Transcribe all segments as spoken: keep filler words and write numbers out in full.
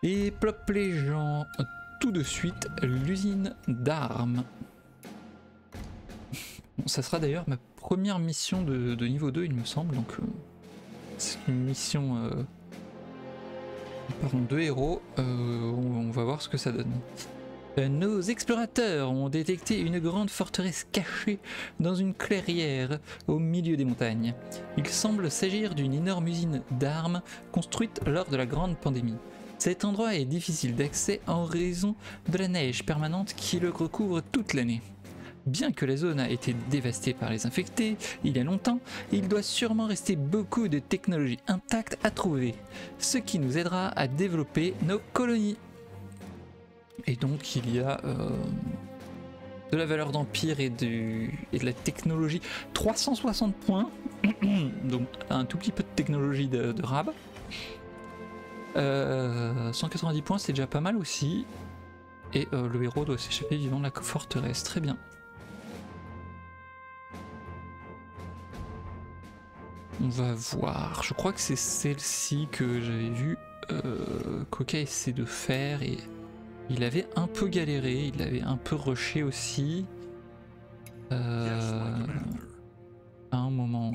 Et plop les gens, tout de suite, l'usine d'armes. Bon, ça sera d'ailleurs ma première mission de, de niveau deux, il me semble, donc euh, c'est une mission euh, pardon, de héros, euh, on, on va voir ce que ça donne. Euh, nos explorateurs ont détecté une grande forteresse cachée dans une clairière au milieu des montagnes. Il semble s'agir d'une énorme usine d'armes construite lors de la grande pandémie. Cet endroit est difficile d'accès en raison de la neige permanente qui le recouvre toute l'année. Bien que la zone a été dévastée par les infectés il y a longtemps, il doit sûrement rester beaucoup de technologies intactes à trouver, ce qui nous aidera à développer nos colonies. Et donc il y a euh, de la valeur d'empire et, et de la technologie, trois cent soixante points, donc un tout petit peu de technologie de, de rab. Euh, cent quatre-vingt-dix points, c'est déjà pas mal aussi. Et euh, le héros doit s'échapper vivant de la forteresse, très bien. On va voir, je crois que c'est celle-ci que j'avais vu euh, Coca essaie de faire et il avait un peu galéré, il avait un peu rushé aussi euh, à un moment.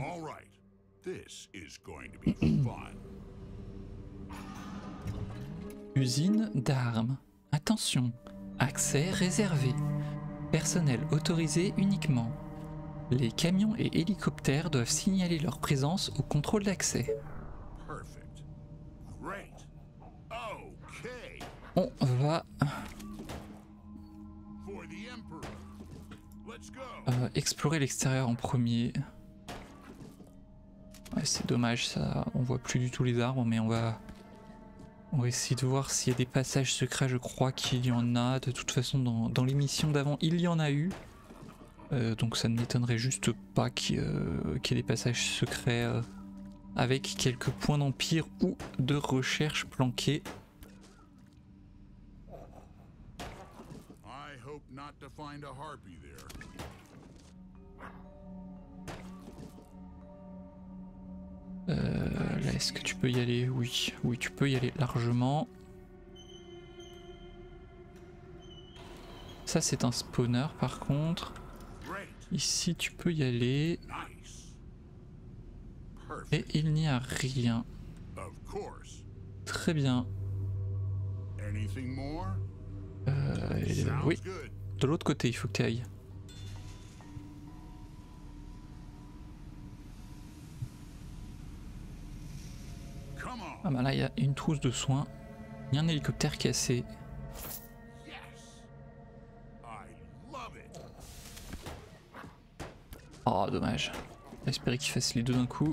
Usine d'armes. Attention, accès réservé. Personnel autorisé uniquement. Les camions et hélicoptères doivent signaler leur présence au contrôle d'accès. On va euh, explorer l'extérieur en premier. Ouais, c'est dommage, ça, on voit plus du tout les arbres, mais on va, on va essayer de voir s'il y a des passages secrets. Je crois qu'il y en a. De toute façon, dans, dans l'émission d'avant, il y en a eu. Euh, donc ça ne m'étonnerait juste pas qu'il y, euh, qu'il y ait des passages secrets euh, avec quelques points d'empire ou de recherche planqués. Euh, là, est-ce que tu peux y aller? Oui, oui, tu peux y aller largement. Ça, c'est un spawner par contre. Ici, tu peux y aller. Et il n'y a rien. Très bien. Euh, oui, de l'autre côté, il faut que tu ailles. Ah bah là, il y a une trousse de soins. Il y a un hélicoptère cassé. Oh, dommage. J'espérais qu'il fasse les deux d'un coup.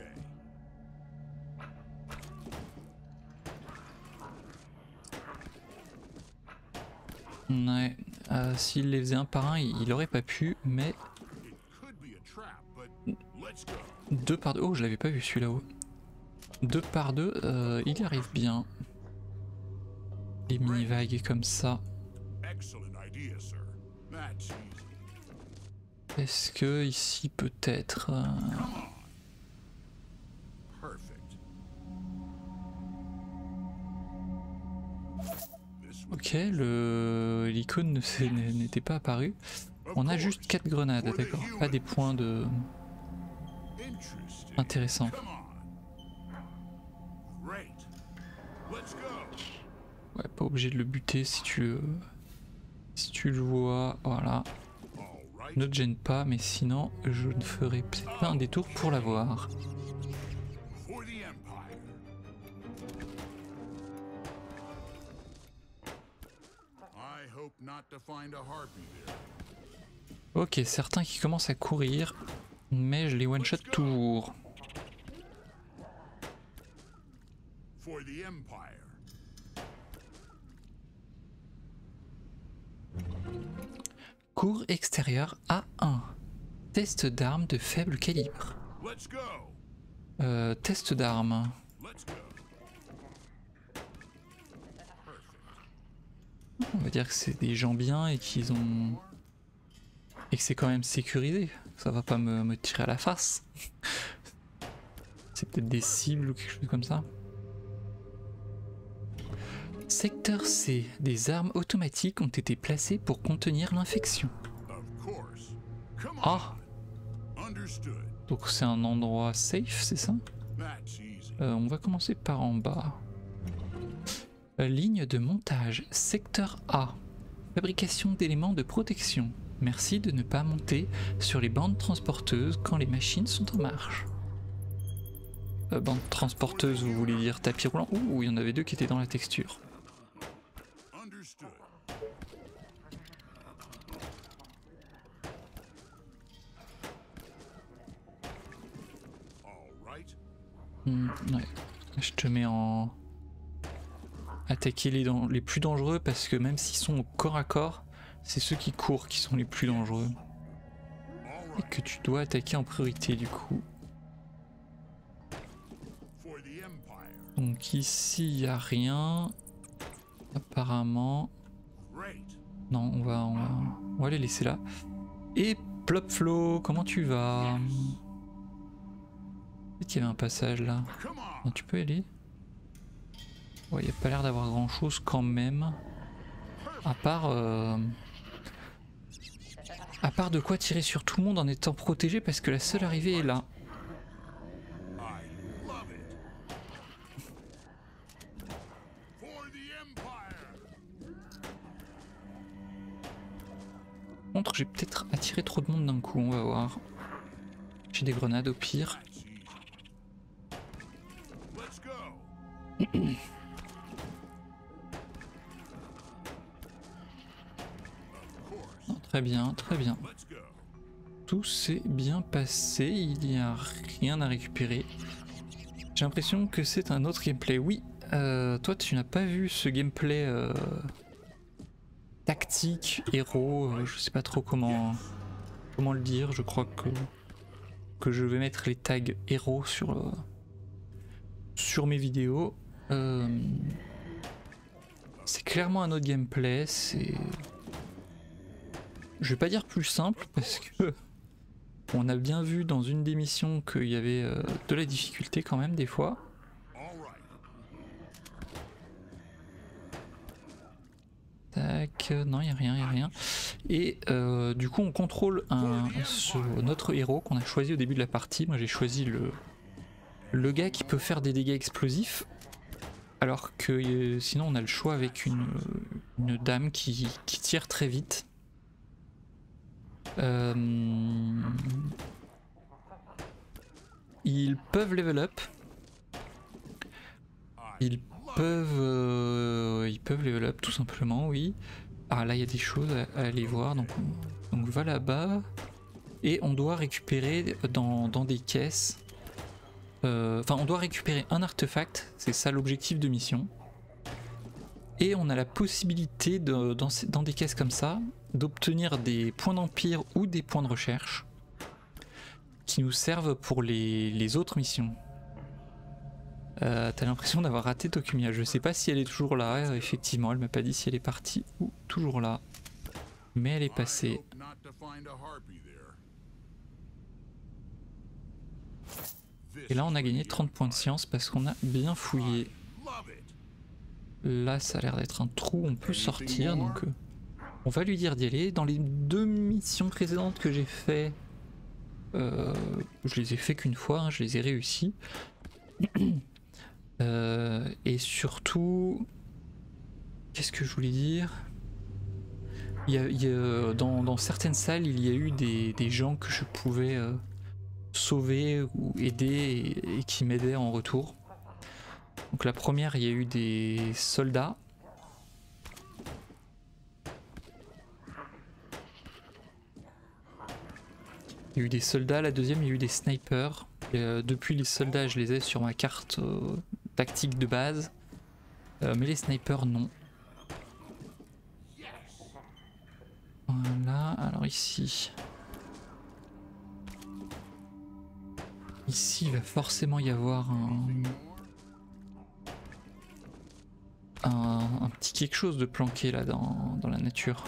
Ouais, euh, s'il les faisait un par un, il aurait pas pu, mais... Deux par deux... Oh, je l'avais pas vu celui là-haut. Deux par deux, euh, il y arrive bien. Les mini-vagues comme ça. Est-ce que ici peut-être... Euh... Ok, le l'icône n'était pas apparu. On a juste quatre grenades, d'accord. Pas des points de... Intéressant. Ouais, pas obligé de le buter si tu le... Si tu le vois, voilà. Ne te gêne pas, mais sinon je ne ferai peut-être pas un détour pour l'avoir. Ok, certains qui commencent à courir, mais je les one-shot toujours. Cours extérieur A un. Test d'armes de faible calibre. Euh, test d'armes. On va dire que c'est des gens bien et qu'ils ont... Et que c'est quand même sécurisé. Ça va pas me, me tirer à la face. C'est peut-être des cibles ou quelque chose comme ça. Secteur C, des armes automatiques ont été placées pour contenir l'infection. Ah, donc c'est un endroit safe, c'est ça? euh, On va commencer par en bas. Euh, ligne de montage, secteur A. Fabrication d'éléments de protection. Merci de ne pas monter sur les bandes transporteuses quand les machines sont en marche. Euh, bande transporteuse, vous voulez dire tapis roulant? Ouh, il y en avait deux qui étaient dans la texture. Mmh, ouais. Je te mets en... Attaquer les, les plus dangereux parce que même s'ils sont au corps à corps, c'est ceux qui courent qui sont les plus dangereux. Et que tu dois attaquer en priorité du coup. Donc ici il n'y a rien. Apparemment. Non, on va, on va, on va les laisser là. Et Plopflo, comment tu vas? Peut-être qu'il y avait un passage là. Non, tu peux y aller? Ouais, il n'y a pas l'air d'avoir grand chose quand même. À part... Euh... À part de quoi tirer sur tout le monde en étant protégé parce que la seule arrivée est là. Par contre, j'ai peut-être attiré trop de monde d'un coup, on va voir. J'ai des grenades au pire. Non, très bien, très bien. Tout s'est bien passé, il n'y a rien à récupérer. J'ai l'impression que c'est un autre gameplay. Oui, euh, toi tu n'as pas vu ce gameplay euh, tactique, héros, euh, je sais pas trop comment, comment le dire. Je crois que, que je vais mettre les tags héros sur, euh, sur mes vidéos. Euh, c'est clairement un autre gameplay, c'est... Je vais pas dire plus simple parce que on a bien vu dans une des missions qu'il y avait euh, de la difficulté quand même des fois. Tac, non il n'y a rien, il n'y a rien. Et euh, du coup on contrôle un, ce, notre héros qu'on a choisi au début de la partie. Moi j'ai choisi le, le gars qui peut faire des dégâts explosifs. Alors que euh, sinon on a le choix avec une, une dame qui, qui tire très vite. Euh, ils peuvent level up. Ils peuvent, euh, ils peuvent level up tout simplement, oui. Ah là il y a des choses à, à aller voir, donc on, donc va là-bas. Et on doit récupérer dans, dans des caisses. Euh, enfin on doit récupérer un artefact, c'est ça l'objectif de mission. Et on a la possibilité de, dans, dans des caisses comme ça d'obtenir des points d'empire ou des points de recherche qui nous servent pour les, les autres missions. Euh, T'as l'impression d'avoir raté Tokumia, je sais pas si elle est toujours là, effectivement elle m'a pas dit si elle est partie ou toujours là, mais elle est passée. Et là on a gagné trente points de science parce qu'on a bien fouillé. Là ça a l'air d'être un trou, on peut sortir donc euh, on va lui dire d'y aller. Dans les deux missions précédentes que j'ai fait, euh, je les ai fait qu'une fois, hein, je les ai réussi. euh, et surtout, qu'est-ce que je voulais dire? il y a, il y a, dans, dans certaines salles il y a eu des, des gens que je pouvais euh, sauver ou aider et, et qui m'aidaient en retour. Donc la première, il y a eu des soldats. Il y a eu des soldats, la deuxième il y a eu des snipers. Et, euh, depuis les soldats je les ai sur ma carte euh, tactique de base. Euh, mais les snipers non. Voilà, alors ici. Ici il va forcément y avoir un... Un, un petit quelque chose de planqué là dans, dans la nature.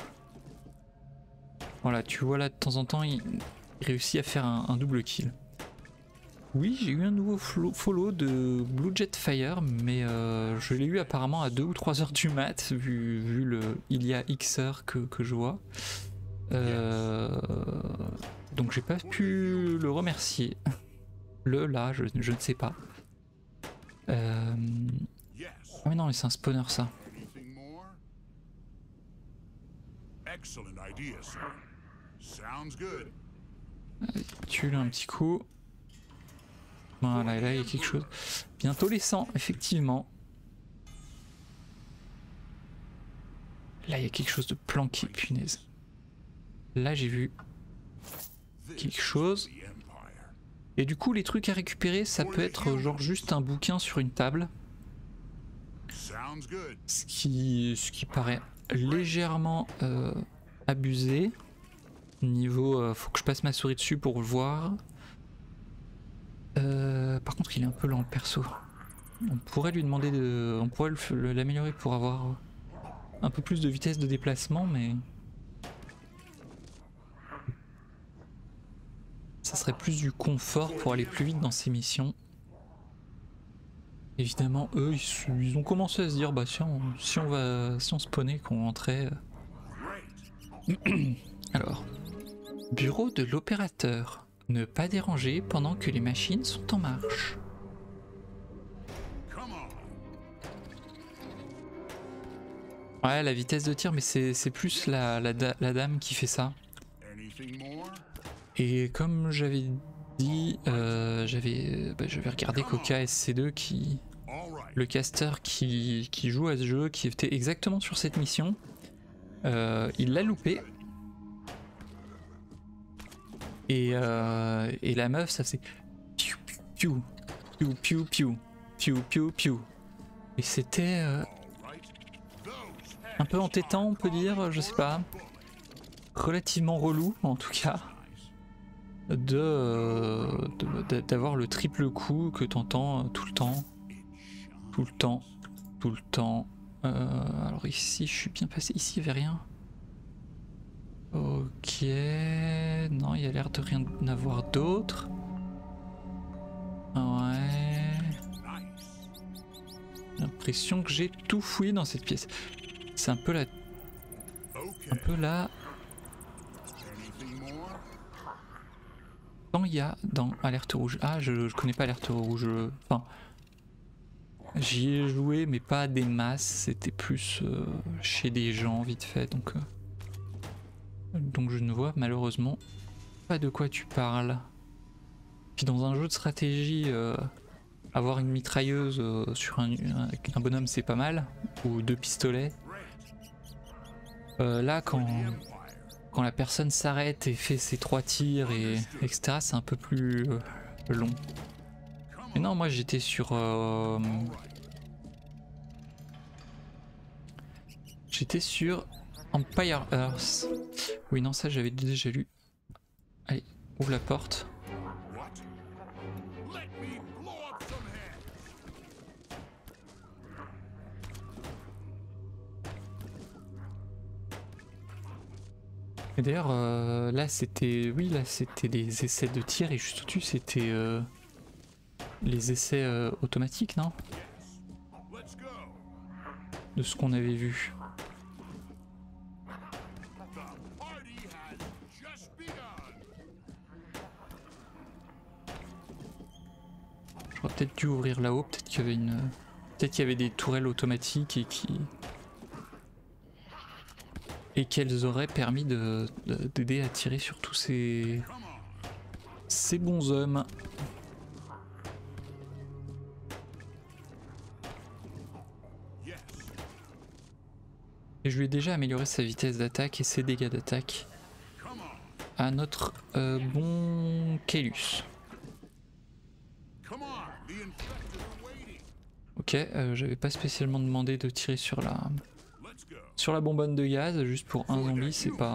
Voilà, tu vois là de temps en temps il réussit à faire un, un double kill. Oui, j'ai eu un nouveau follow de Blue Jet Fire, mais euh, je l'ai eu apparemment à deux ou trois heures du mat, vu, vu le il y a X heures que, que je vois. Euh, donc j'ai pas pu le remercier. Le là, je, je ne sais pas. Euh... Ah mais non, mais c'est un spawner ça. Tue-le un petit coup. Voilà, et là il y a quelque chose. Bientôt les cent, effectivement. Là il y a quelque chose de planqué, punaise. Là j'ai vu quelque chose. Et du coup les trucs à récupérer, ça peut être genre juste un bouquin sur une table. Ce qui, ce qui paraît légèrement euh, abusé. Niveau, euh, faut que je passe ma souris dessus pour le voir. Euh, par contre il est un peu lent le perso. On pourrait lui demander de... On pourrait l'améliorer pour avoir un peu plus de vitesse de déplacement, mais... Ça serait plus du confort pour aller plus vite dans ces missions. Évidemment, eux, ils, ils ont commencé à se dire, bah si on, si on va, si on spawnait, qu'on rentrait... Alors, bureau de l'opérateur. Ne pas déranger pendant que les machines sont en marche. Ouais, la vitesse de tir, mais c'est plus la, la, la dame qui fait ça. Et comme j'avais dit, euh, j'avais bah, regardé Coca S C deux, qui, le caster qui, qui joue à ce jeu, qui était exactement sur cette mission. Euh, il l'a loupé. Et, euh, et la meuf, ça faisait piou piou piou piou piou piou piou piou. Et c'était euh, un peu entêtant, on peut dire, je sais pas. Relativement relou, en tout cas. De euh, d'avoir le triple coup que t'entends tout le temps. Tout le temps. Tout le temps. Euh, alors ici, je suis bien passé. Ici, il n'y avait rien. Ok, non, il y a l'air de rien n'avoir d'autre. Ouais. J'ai l'impression que j'ai tout fouillé dans cette pièce. C'est un peu la... Un peu là... Quand il y a dans Alerte Rouge... Ah, je, je connais pas Alerte Rouge. Enfin... J'y ai joué, mais pas des masses. C'était plus euh, chez des gens, vite fait, donc... Euh... Donc je ne vois malheureusement pas de quoi tu parles. Puis dans un jeu de stratégie, euh, avoir une mitrailleuse euh, sur un, un, un bonhomme c'est pas mal, ou deux pistolets. Euh, là quand, quand la personne s'arrête et fait ses trois tirs et etc, c'est un peu plus euh, long. Mais non, moi j'étais sur... Euh, j'étais sur... Empire Earth. Oui, non, ça j'avais déjà lu. Allez, ouvre la porte. Et d'ailleurs, euh, là c'était... Oui, là c'était des essais de tir et juste au-dessus c'était euh, les essais euh, automatiques, non? De ce qu'on avait vu. J'aurais peut-être dû ouvrir là-haut, peut-être qu'il y avait une... Peut-être qu'il y avait des tourelles automatiques et qui... Et qu'elles auraient permis de, de, d'aider à tirer sur tous ces... Ces bons hommes. Et je lui ai déjà amélioré sa vitesse d'attaque et ses dégâts d'attaque à notre euh, bon Kaelus. Ok, euh, j'avais pas spécialement demandé de tirer sur la sur la bonbonne de gaz, juste pour un zombie, c'est pas...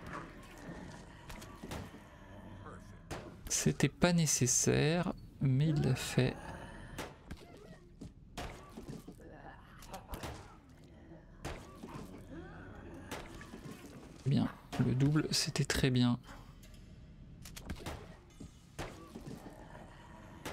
C'était pas nécessaire, mais il l'a fait. Bien, le double c'était très bien.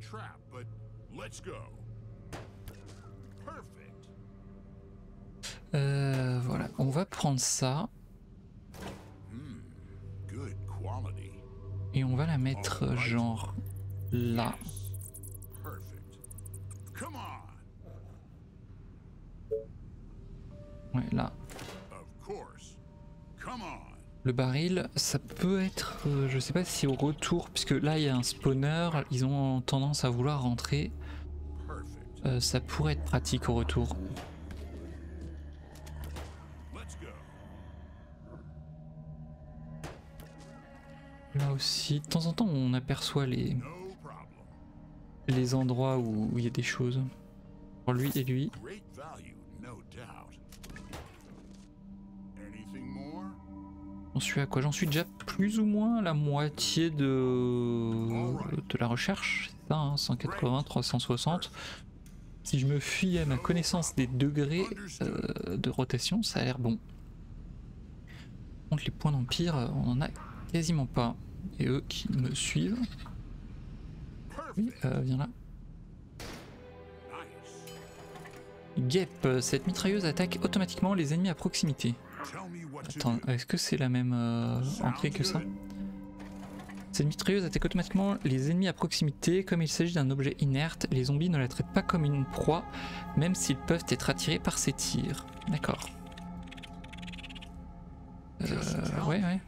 Euh, voilà, on va prendre ça. Et on va la mettre genre là. Ouais, là. Le baril, ça peut être, euh, je sais pas si au retour, puisque là il y a un spawner, ils ont tendance à vouloir rentrer. Euh, ça pourrait être pratique au retour. Là aussi, de temps en temps on aperçoit les, les endroits où il y a des choses. Pour lui et lui. J'en suis à quoi? J'en suis déjà plus ou moins à la moitié de, de la recherche. C'est ça, hein, cent quatre-vingts, trois cent soixante. Si je me fie à ma connaissance des degrés euh, de rotation, ça a l'air bon. Contre les points d'empire, on en a quasiment pas. Et eux qui me suivent. Oui, euh, viens là. Guêpe, cette mitrailleuse attaque automatiquement les ennemis à proximité. Attends, est-ce que c'est la même euh, entrée que ça? Cette mitrailleuse attaque automatiquement les ennemis à proximité. Comme il s'agit d'un objet inerte, les zombies ne la traitent pas comme une proie, même s'ils peuvent être attirés par ses tirs. D'accord. Euh, ouais, ouais.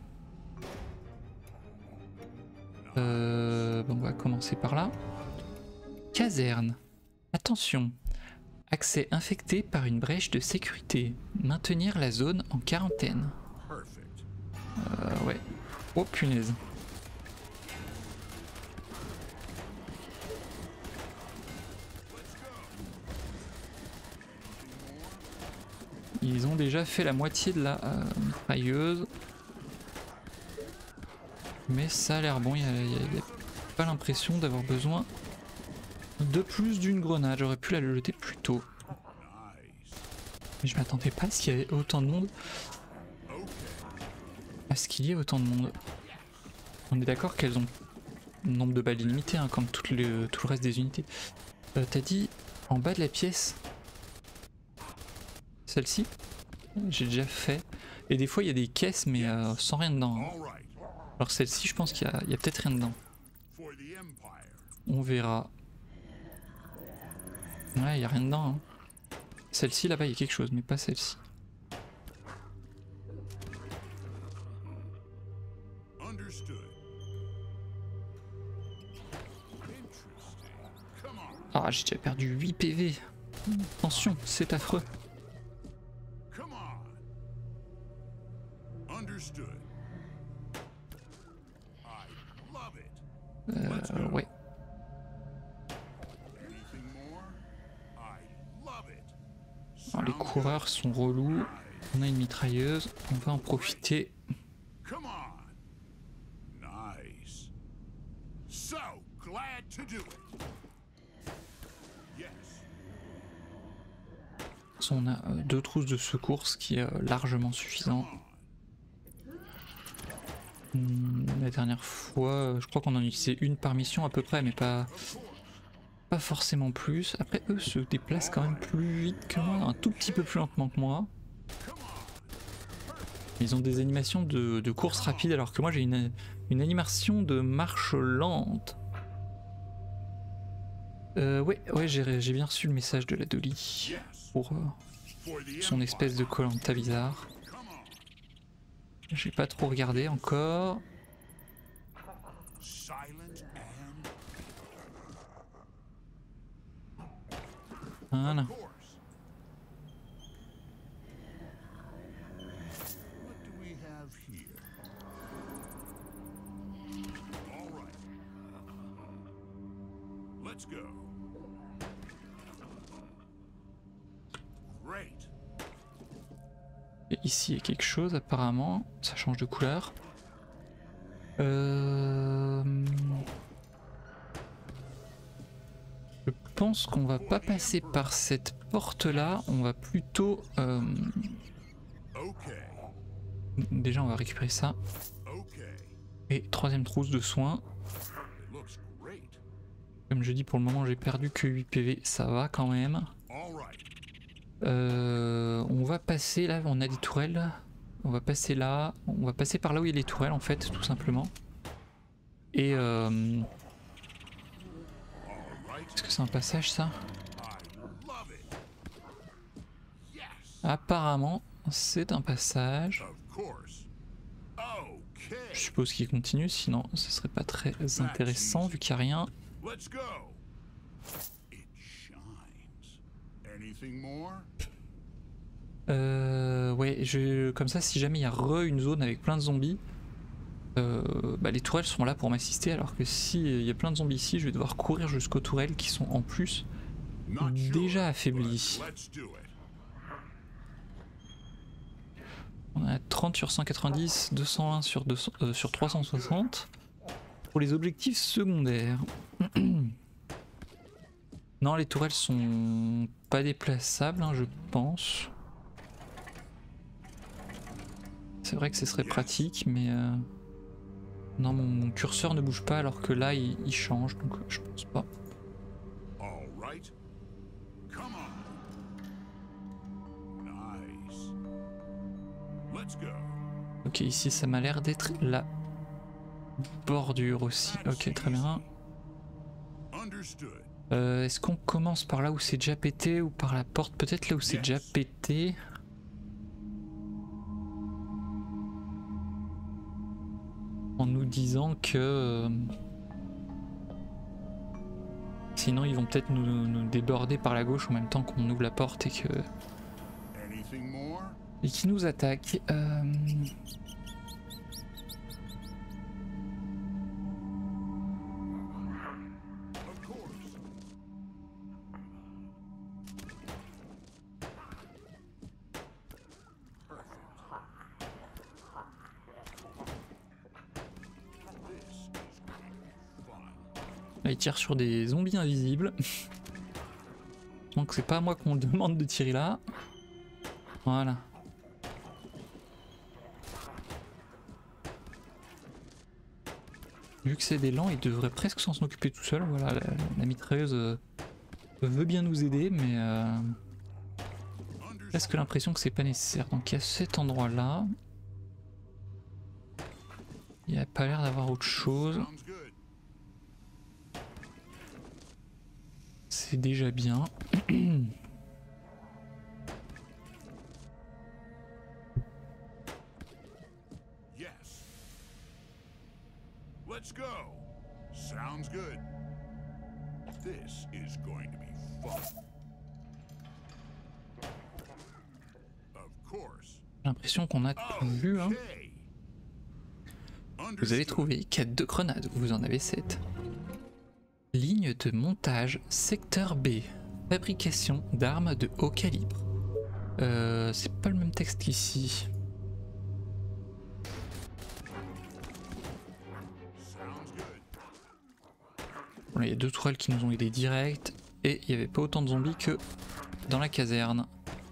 Euh, bon, on va commencer par là. Caserne. Attention. Accès infecté par une brèche de sécurité. Maintenir la zone en quarantaine. Euh, ouais. Oh punaise. Ils ont déjà fait la moitié de la euh, mitrailleuse. Mais ça a l'air bon, il n'y a, a, a pas l'impression d'avoir besoin de plus d'une grenade. J'aurais pu la jeter plus tôt. Mais je m'attendais pas à ce qu'il y avait autant de monde. À ce qu'il y ait autant de monde. On est d'accord qu'elles ont un nombre de balles illimité, hein, comme tout le, tout le reste des unités. Euh, T'as dit en bas de la pièce. Celle-ci, j'ai déjà fait. Et des fois il y a des caisses mais euh, sans rien dedans. Hein. Alors celle-ci, je pense qu'il y a, a peut-être rien dedans. On verra. Ouais, il n'y a rien dedans. Hein. Celle-ci, là-bas, il y a quelque chose, mais pas celle-ci. Ah, j'ai déjà perdu huit P V. Attention, c'est affreux. Euh, ouais. Alors, les coureurs sont relous. On a une mitrailleuse. On va en profiter. On a euh, deux trousses de secours, ce qui est euh, largement suffisant. Hum, la dernière fois, euh, je crois qu'on en utilisait une par mission à peu près, mais pas, pas forcément plus. Après, eux se déplacent quand même plus vite que moi, un tout petit peu plus lentement que moi. Ils ont des animations de, de course rapide, alors que moi j'ai une, une animation de marche lente. Euh, ouais, ouais, j'ai bien reçu le message de la Dolly pour euh, son espèce de Koh-Lanta bizarre. J'ai pas trop regardé encore. Voilà. Et ici il y a quelque chose apparemment, ça change de couleur. Euh... Je pense qu'on va pas passer par cette porte là, on va plutôt... Euh... Déjà on va récupérer ça. Et troisième trousse de soins. Comme je dis, pour le moment j'ai perdu que huit P V, ça va quand même. Euh, on va passer là, on a des tourelles. On va passer là, on va passer par là où il y a les tourelles en fait, tout simplement. Et euh... est-ce que c'est un passage ça? Apparemment c'est un passage. Je suppose qu'il continue, sinon ce serait pas très intéressant vu qu'il n'y a rien. Euh, ouais, je, comme ça, si jamais il y a re une zone avec plein de zombies, euh, bah, les tourelles sont là pour m'assister, alors que s'il y a plein de zombies ici, je vais devoir courir jusqu'aux tourelles qui sont en plus déjà affaiblies. On a trente sur cent quatre-vingt-dix, deux cent un sur, deux cents, euh, sur trois cent soixante pour les objectifs secondaires. Non, les tourelles sont pas déplaçables, hein, je pense. C'est vrai que ce serait pratique, mais euh... non, mon, mon curseur ne bouge pas alors que là il, il change, donc je pense pas. Ok, ici ça m'a l'air d'être la bordure aussi. Ok, très bien. Euh, Est-ce qu'on commence par là où c'est déjà pété ou par la porte peut-être là où c'est déjà pété? En nous disant que euh, sinon ils vont peut-être nous, nous déborder par la gauche en même temps qu'on ouvre la porte et que et qui nous attaquent. Euh... Là, il tire sur des zombies invisibles. Donc c'est pas à moi qu'on demande de tirer là. Voilà. Vu que c'est des lents, il devrait presque s'en occuper tout seul. Voilà, la, la mitrailleuse euh, veut bien nous aider, mais euh, presque l'impression que c'est pas nécessaire. Donc il y a cet endroit là. Il n'y a pas l'air d'avoir autre chose. C'est déjà bien. Let's go. Sounds good. This is going to be fun. Of course. J'ai l'impression qu'on a tout vu, hein. Vous avez trouvé quatre de grenades, vous en avez sept. Ligne de montage, secteur B. Fabrication d'armes de haut calibre. Euh, c'est pas le même texte qu'ici. Bon, il y a deux tourelles qui nous ont aidés direct et il n'y avait pas autant de zombies que dans la caserne.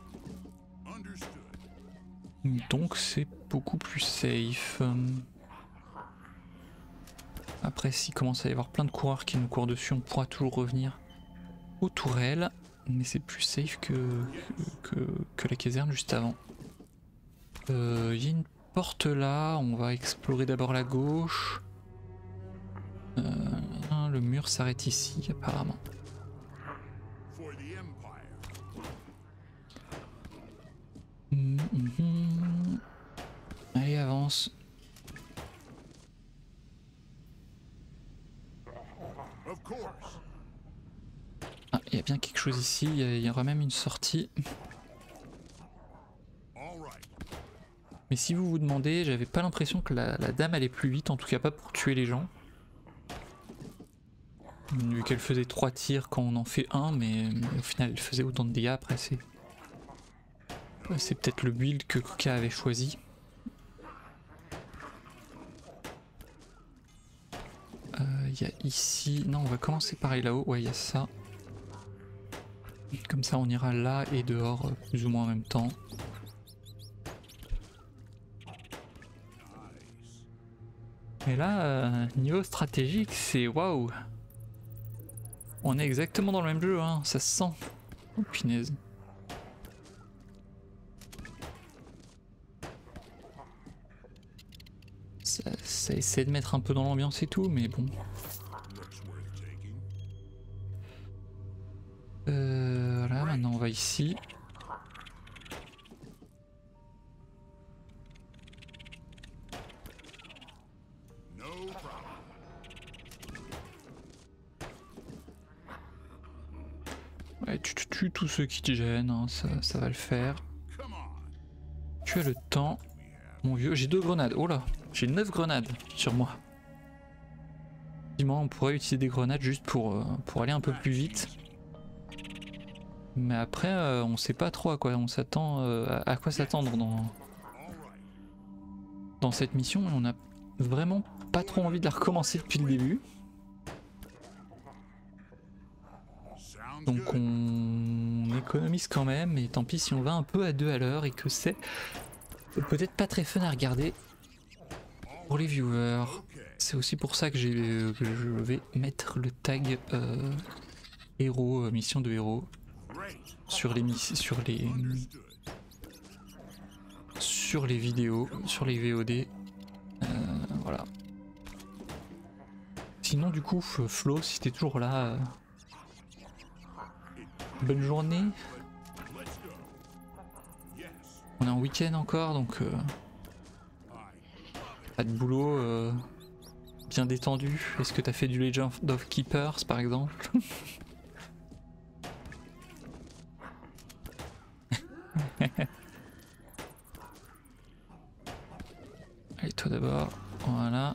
Donc c'est beaucoup plus safe. Après, s'il commence à y avoir plein de coureurs qui nous courent dessus, on pourra toujours revenir aux tourelles, mais c'est plus safe que, que, que, que la caserne juste avant. Il euh, y a une porte là, on va explorer d'abord la gauche. Euh, le mur s'arrête ici apparemment. Mmh, mmh. Allez, avance. Ah, il y a bien quelque chose ici, il y aura même une sortie. Mais si vous vous demandez, j'avais pas l'impression que la, la dame allait plus vite, en tout cas pas pour tuer les gens. Vu qu'elle faisait trois tirs quand on en fait un, mais, mais au final elle faisait autant de dégâts. Après c'est... C'est peut-être le build que Coca avait choisi. Il euh, y a ici... Non, on va commencer par là-haut. Ouais, il y a ça. Comme ça on ira là et dehors plus ou moins en même temps. Et là, euh, niveau stratégique, c'est waouh! On est exactement dans le même jeu, hein, ça se sent. Oh punaise. Ça, ça essaie de mettre un peu dans l'ambiance et tout, mais bon. Euh, voilà, maintenant on va ici. Ouais, tu tues tous ceux qui te gênent, hein, ça, ça va le faire. Tu as le temps, mon vieux. J'ai deux grenades. Oh là, j'ai neuf grenades sur moi. Effectivement, on pourrait utiliser des grenades juste pour, euh, pour aller un peu plus vite. Mais après, euh, on sait pas trop à quoi on s'attend, euh, à, à quoi s'attendre dans, dans cette mission. Et on a vraiment pas trop envie de la recommencer depuis le début. Donc on économise quand même, et tant pis si on va un peu à deux à l'heure et que c'est peut-être pas très fun à regarder pour les viewers. C'est aussi pour ça que, que je vais mettre le tag euh, héros, euh, mission de héros sur les sur les sur les vidéos, sur les V O D. Euh, voilà. Sinon du coup Flo, si t'es toujours là, euh, bonne journée. On est en week-end encore, donc euh, pas de boulot, euh, bien détendu. Est-ce que t'as fait du Legend of Keepers par exemple? Allez, toi d'abord, voilà.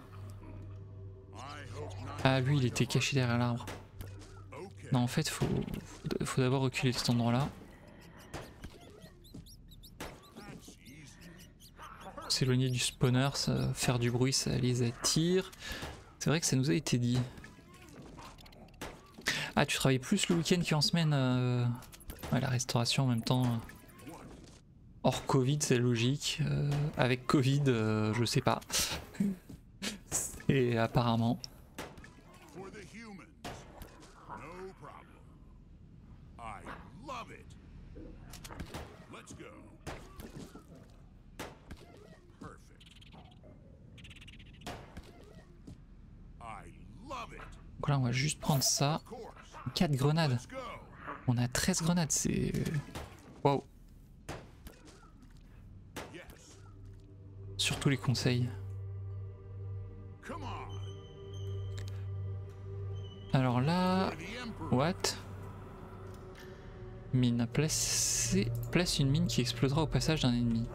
Ah, lui il était caché derrière l'arbre. Non, en fait, faut, faut d'abord reculer de cet endroit-là. S'éloigner du spawner, ça, faire du bruit, ça les attire. C'est vrai que ça nous a été dit. Ah, tu travailles plus le week-end qu'en semaine. Euh... Ouais, la restauration en même temps. Hors Covid, c'est logique. Euh, avec Covid, euh, je sais pas. Et apparemment. Donc là on va juste prendre ça. quatre grenades. On a treize grenades, c'est... Waouh. Surtout les conseils. Alors là... What? Mine. Place... Place une mine qui explosera au passage d'un ennemi.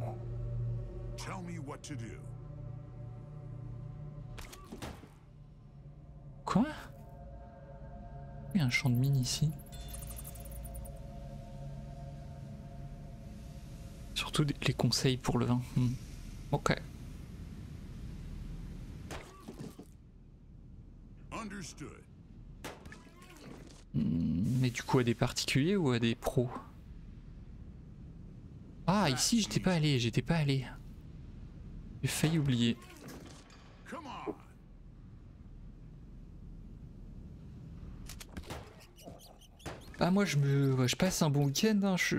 Quoi? Il y a un champ de mine ici. Surtout les conseils pour le vin. Hmm. Ok. Hmm, mais du coup à des particuliers ou à des pros? Ah, ici j'étais pas allé, j'étais pas allé. J'ai failli oublier. Ah, moi je me ouais, je passe un bon week-end, hein, je...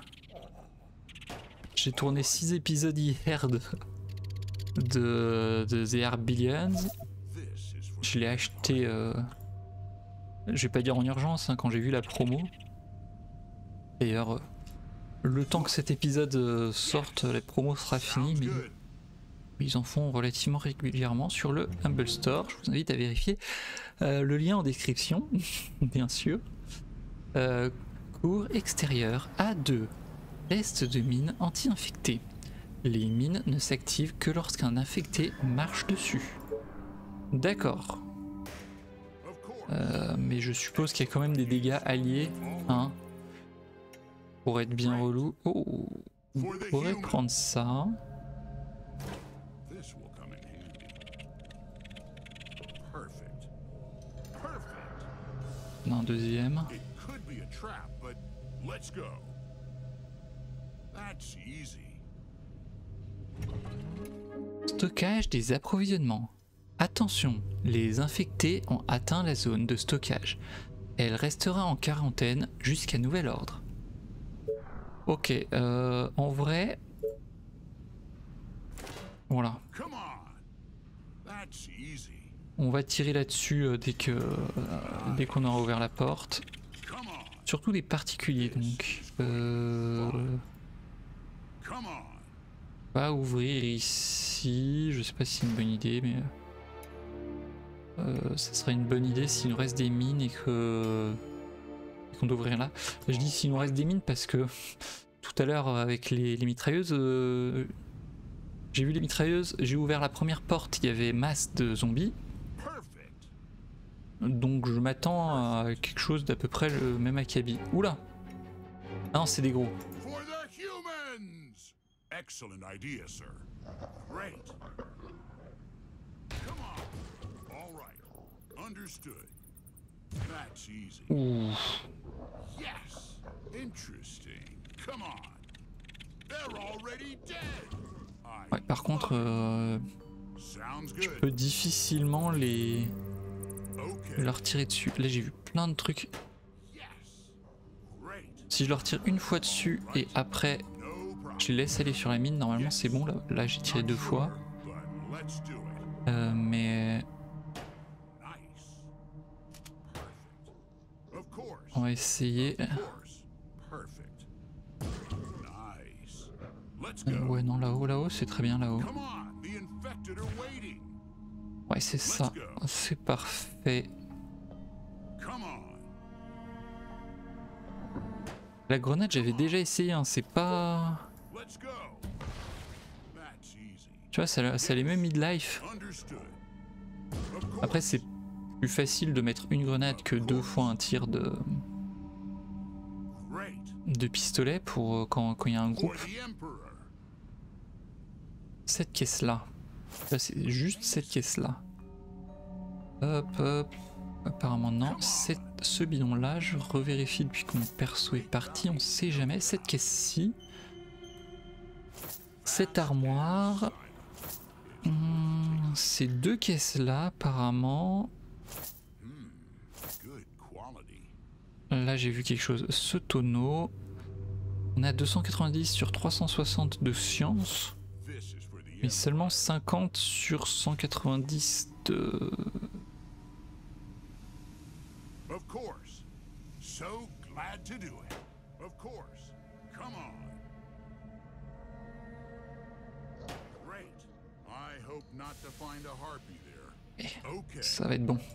J'ai tourné six épisodes hier de, de, de The Herbillions. Je l'ai acheté, euh... je vais pas dire en urgence, hein, quand j'ai vu la promo. D'ailleurs, le temps que cet épisode euh, sorte, la promo sera finie, mais ils en font relativement régulièrement sur le Humble Store. Je vous invite à vérifier euh, le lien en description, bien sûr. Euh, cours extérieur A deux. Test de mine anti-infectée. Les mines ne s'activent que lorsqu'un infecté marche dessus. D'accord. Euh, mais je suppose qu'il y a quand même des dégâts alliés, hein, pour être bien relou. Oh, on pourrait prendre ça. Un deuxième. Stockage des approvisionnements. Attention, les infectés ont atteint la zone de stockage. Elle restera en quarantaine jusqu'à nouvel ordre. Ok, euh, en vrai... Voilà. On va tirer là-dessus euh, dès que euh, dès qu'on aura ouvert la porte. Surtout des particuliers donc. Euh... On va ouvrir ici. Je sais pas si c'est une bonne idée, mais euh, ça serait une bonne idée s'il nous reste des mines et que et qu'on doit ouvrir là. Je dis s'il nous reste des mines parce que tout à l'heure avec les, les mitrailleuses, euh, j'ai vu les mitrailleuses, j'ai ouvert la première porte, il y avait masse de zombies. Donc je m'attends à quelque chose d'à peu près le même acabit. Oula! Ah non, c'est des gros. Ouh. Ouais, par contre, euh, je peux difficilement les... leur tirer dessus. Là j'ai vu plein de trucs. Si je leur tire une fois dessus et après je les laisse aller sur la mine, normalement c'est bon. Là, là j'ai tiré deux fois. Euh, mais... On va essayer. Euh, ouais non, là-haut, là-haut c'est très bien là-haut. Ouais c'est ça, c'est parfait. La grenade j'avais déjà essayé, hein. C'est pas... Tu vois, ça, ça les met mid-life. Après c'est plus facile de mettre une grenade que deux fois un tir de, de pistolet pour quand il y a un groupe. Cette caisse là. C'est juste cette caisse là. Hop hop. Apparemment non. Cette, ce bidon là, je revérifie depuis que mon perso est parti, on sait jamais. Cette caisse-ci. Cette armoire. Hum, ces deux caisses là apparemment. Là j'ai vu quelque chose. Ce tonneau. On a deux cent quatre-vingt-dix sur trois cent soixante de science. Mais seulement cinquante sur cent quatre-vingt-dix de... Eh, ça va être bon.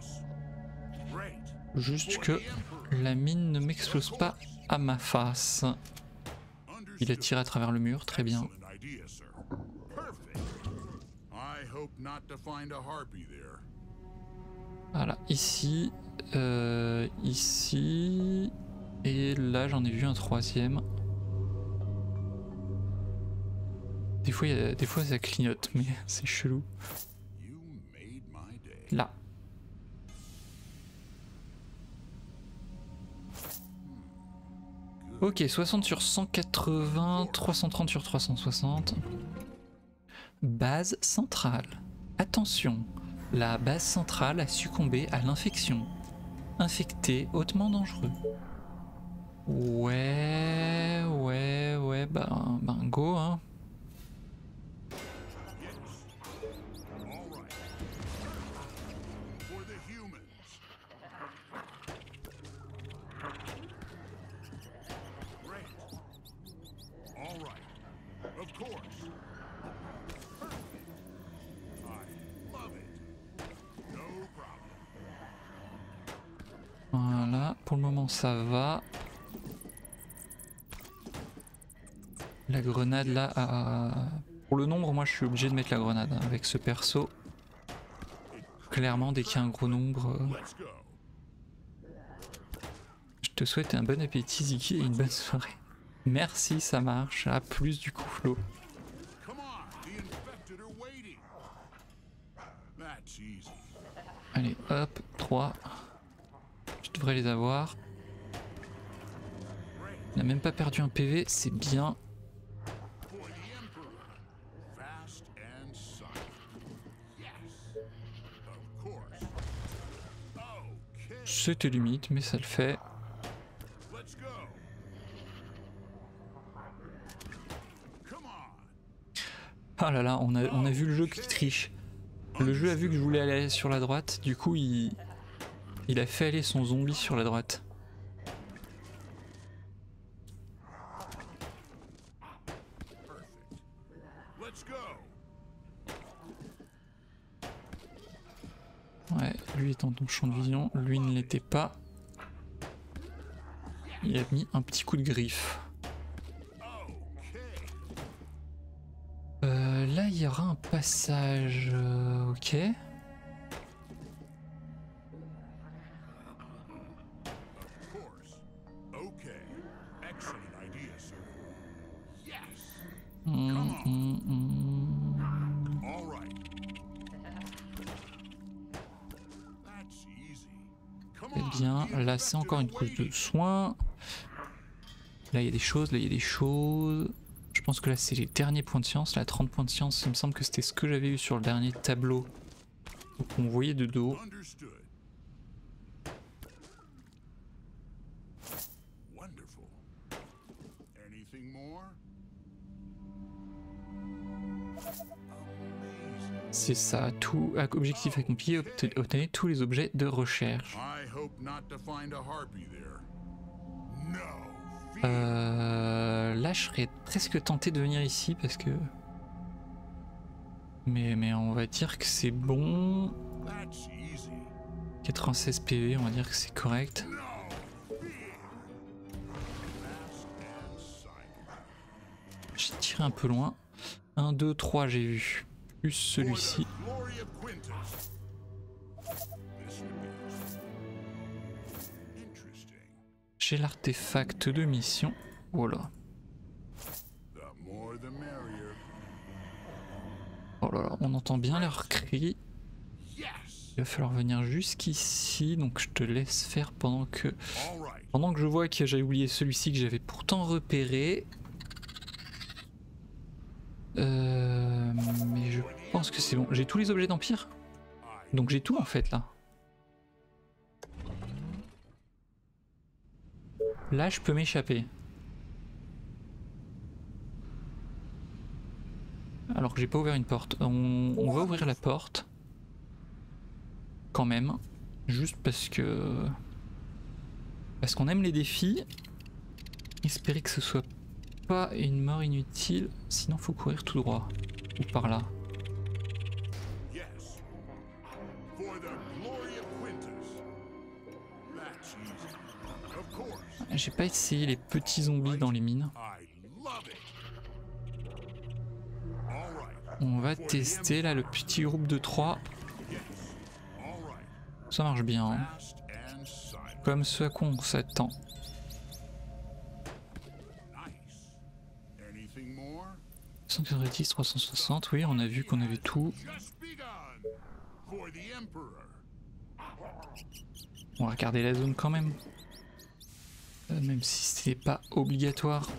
Juste que la mine ne m'explose pas à ma face. Il a tiré à travers le mur, très bien. Voilà, ici, euh, ici, et là j'en ai vu un troisième. Des fois, y a, des fois ça clignote, mais c'est chelou. Là. Ok, soixante sur cent quatre-vingts, trois cent trente sur trois cent soixante. Base centrale. Attention, la base centrale a succombé à l'infection. Infecté, hautement dangereux. Ouais, ouais, ouais, ben, ben go, hein. Voilà, pour le moment ça va. La grenade là, a... pour le nombre, moi je suis obligé de mettre la grenade hein, avec ce perso. Clairement, dès qu'il y a un gros nombre. Euh... Je te souhaite un bon appétit, Ziki, et une bonne soirée. Merci, ça marche. À plus du coup, Flo. Allez, hop, trois. Je devrais les avoir. On n'a même pas perdu un P V, c'est bien. C'était limite, mais ça le fait. Let's go. Come on. Ah là là, on a, on a vu le jeu qui triche. Le jeu a vu que je voulais aller sur la droite, du coup il, il a fait aller son zombie sur la droite. Let's go. Ouais, lui est en ton champ de vision, lui ne l'était pas. Il a mis un petit coup de griffe. Euh, là il y aura un passage, euh, ok. Of course. Okay. Excellent idea, sir. Yes. Hum, hum, hum. All right. That's easy. Come Très on. bien, the là c'est encore une infected couche de away. soins. Là il y a des choses, là il y a des choses. Je pense que là c'est les derniers points de science, là trente points de science, il me semble que c'était ce que j'avais eu sur le dernier tableau. Donc on voyait de dos. Understood. Wonderful. Anything more? Amazing. C'est ça, tout objectif accompli, obte- obtenez tous les objets de recherche. I hope not to find a harpy there. No. fear. Euh, là je serais presque tenté de venir ici parce que... Mais, mais on va dire que c'est bon. That's easy. quatre-vingt-seize P V, on va dire que c'est correct. No. fear. Fast and silent. J'ai tiré un peu loin. un, deux, trois j'ai vu. Plus For the celui-ci. glory of Quintus. This would be interesting. J'ai l'artefact de mission. Voilà. The more the merrier. Oh là là, on entend bien leurs cris. Yes. Il va falloir venir jusqu'ici, donc je te laisse faire pendant que All right. pendant que je vois que j'ai oublié celui-ci que j'avais pourtant repéré. Euh, mais je pense que c'est bon. J'ai tous les objets d'Empire, I donc j'ai tout en fait là. Là, je peux m'échapper. Alors que j'ai pas ouvert une porte. On, on va ouvrir la porte. Quand même. Juste parce que... Parce qu'on aime les défis. Espérer que ce soit pas une mort inutile. Sinon faut courir tout droit. Ou par là. Yes. For the glory of Quintus. That's easy. Of course. J'ai pas essayé les petits zombies dans les mines. I love it. All right. On va tester là le petit groupe de trois. Yes. All right. Ça marche bien. Hein. Fast and silent. Comme ce à quoi on s'attend. Nice. Anything more? cent quatre-vingt-dix, trois cent soixante, oui, on a vu qu'on avait tout. Just begun. For the Emperor. On va regarder la zone quand même. Euh, même si c'était pas obligatoire.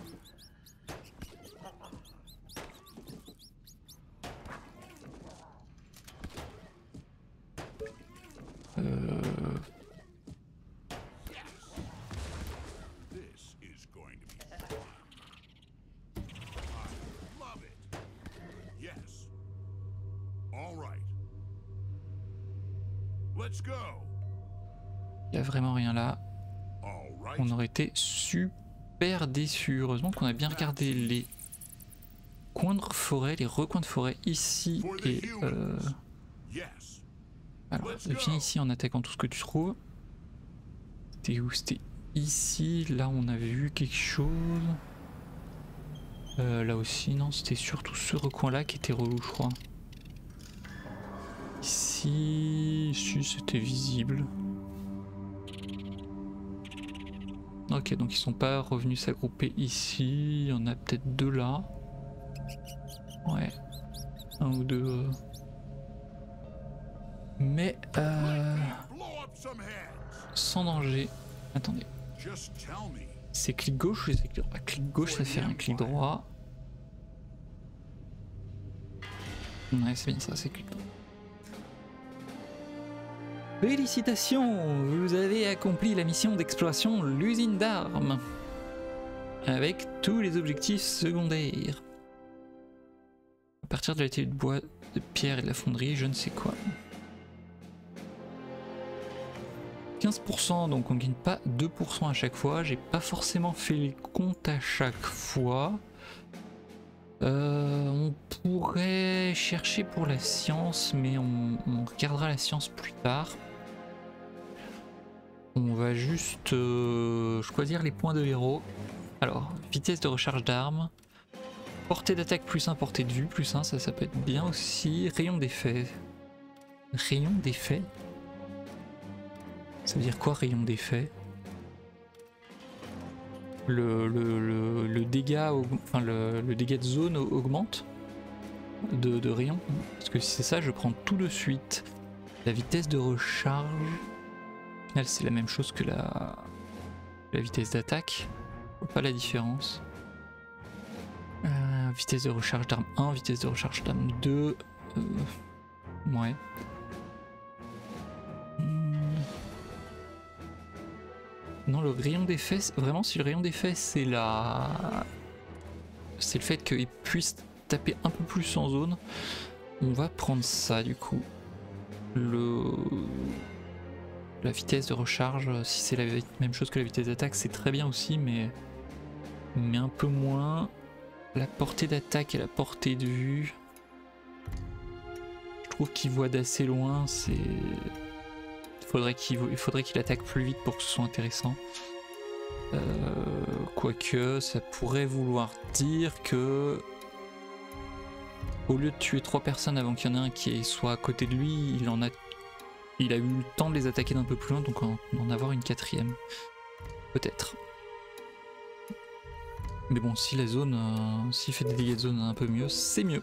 Euh... This is going to be fun. I love it. Yes. All right. Let's go. Il y a vraiment rien là. All right. On aurait été super déçus. Heureusement qu'on a bien regardé les coins de forêt, les recoins de forêt ici For the et... Euh... humans. Yes. Alors, viens ici en attaquant tout ce que tu trouves. C'était où? C'était ici. Là, on avait vu quelque chose. Euh, là aussi, non, c'était surtout ce recoin-là qui était relou, je crois. Ici, si c'était visible. Ok, donc ils sont pas revenus s'agrouper ici. Il y en a peut-être deux là. Ouais, un ou deux. Euh... Mais euh, Blow up some heads. sans danger. Attendez, Just tell me. c'est clic gauche ou c'est clic droit? Clic gauche, ça fait un clic droit. Ouais, c'est bien ça, c'est clic droit. Félicitations, vous avez accompli la mission d'exploration de l'usine d'armes. Avec tous les objectifs secondaires. À partir de l'atelier de bois, de pierre et de la fonderie, je ne sais quoi. quinze pour cent, donc on gagne pas deux pour cent à chaque fois. J'ai pas forcément fait les comptes à chaque fois. Euh, on pourrait chercher pour la science, mais on, on regardera la science plus tard. On va juste euh, choisir les points de héros. Alors, vitesse de recharge d'armes, portée d'attaque plus un, portée de vue plus un, ça, ça peut être bien aussi. Rayon d'effet. Rayon d'effet? Ça veut dire quoi, rayon d'effet? Le, le, le, le dégât, enfin le, le dégât de zone augmente de, de rayon. Parce que si c'est ça, je prends tout de suite. La vitesse de recharge, au final, c'est la même chose que la, la vitesse d'attaque. Pas la différence. Euh, vitesse de recharge d'arme un, vitesse de recharge d'arme deux. Euh, ouais. Hmm. Non, le rayon d'effet, vraiment, si le rayon d'effet c'est la. C'est le fait qu'il puisse taper un peu plus en zone, on va prendre ça du coup. Le. La vitesse de recharge, si c'est la même chose que la vitesse d'attaque, c'est très bien aussi, mais. Mais un peu moins. La portée d'attaque et la portée de vue. Je trouve qu'il voit d'assez loin, c'est. Il faudrait qu'il il faudrait qu'il attaque plus vite pour que ce soit intéressant. Euh, quoique, ça pourrait vouloir dire que. Au lieu de tuer trois personnes avant qu'il y en ait un qui soit à côté de lui, il en a. Il a eu le temps de les attaquer d'un peu plus loin, donc en, en avoir une quatrième. Peut-être. Mais bon, si la zone, euh, s'il fait des dégâts de zone un peu mieux, c'est mieux.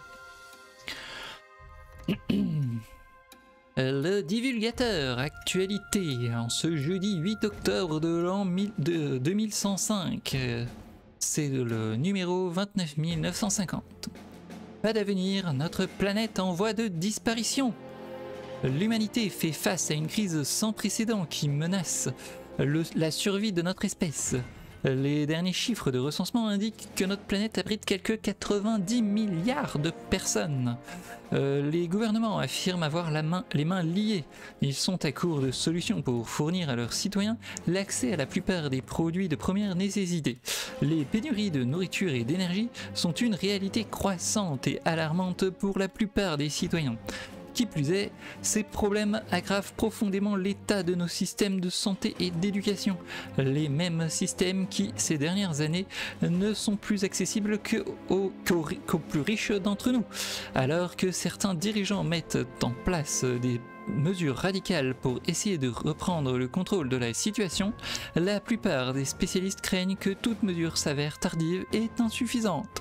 Le divulgateur, actualité, en ce jeudi huit octobre de l'an deux mille cent cinq. C'est le numéro vingt-neuf mille neuf cent cinquante. Pas d'avenir, notre planète en voie de disparition. L'humanité fait face à une crise sans précédent qui menace le, la survie de notre espèce. Les derniers chiffres de recensement indiquent que notre planète abrite quelques quatre-vingt-dix milliards de personnes. Euh, les gouvernements affirment avoir la main, les mains liées. Ils sont à court de solutions pour fournir à leurs citoyens l'accès à la plupart des produits de première nécessité. Les pénuries de nourriture et d'énergie sont une réalité croissante et alarmante pour la plupart des citoyens. Qui plus est, ces problèmes aggravent profondément l'état de nos systèmes de santé et d'éducation. Les mêmes systèmes qui, ces dernières années, ne sont plus accessibles qu'aux qu'aux, qu'aux plus riches d'entre nous. Alors que certains dirigeants mettent en place des mesures radicales pour essayer de reprendre le contrôle de la situation, la plupart des spécialistes craignent que toute mesure s'avère tardive et insuffisante.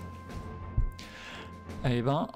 Eh ben...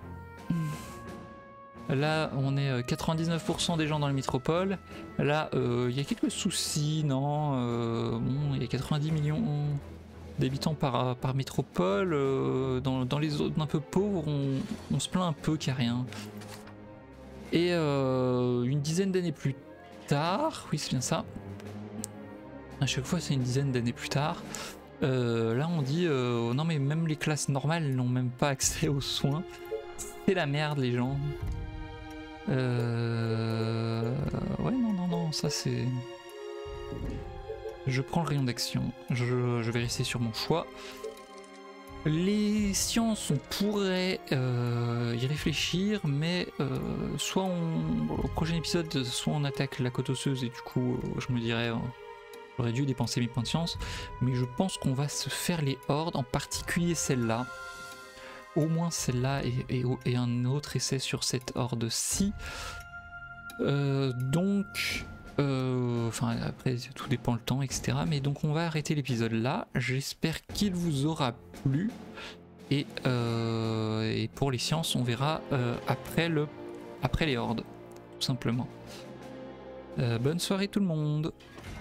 Là, on est quatre-vingt-dix-neuf pour cent des gens dans la métropole. Là, il euh, y a quelques soucis, non euh, bon, il y a quatre-vingt-dix millions d'habitants par, par métropole. Euh, dans, dans les zones un peu pauvres, on, on se plaint un peu qu'il n'y a rien. Et euh, une dizaine d'années plus tard, oui, c'est bien ça. À chaque fois, c'est une dizaine d'années plus tard. Euh, là, on dit euh, non, mais même les classes normales n'ont même pas accès aux soins. C'est la merde, les gens. Euh... Ouais, non, non, non, ça c'est... Je prends le rayon d'action, je, je vais rester sur mon choix. Les sciences, on pourrait euh, y réfléchir, mais euh, soit on, au prochain épisode, soit on attaque la côte osseuse et du coup, euh, je me dirais, euh, j'aurais dû dépenser mes points de science, mais je pense qu'on va se faire les hordes, en particulier celle-là. Au moins celle-là et, et, et un autre essai sur cette horde-ci. Euh, donc, euh, enfin après tout dépend le temps, et cetera. Mais donc on va arrêter l'épisode là. J'espère qu'il vous aura plu. Et, euh, et pour les sciences, on verra euh, après, le, après les hordes, tout simplement. Euh, bonne soirée tout le monde.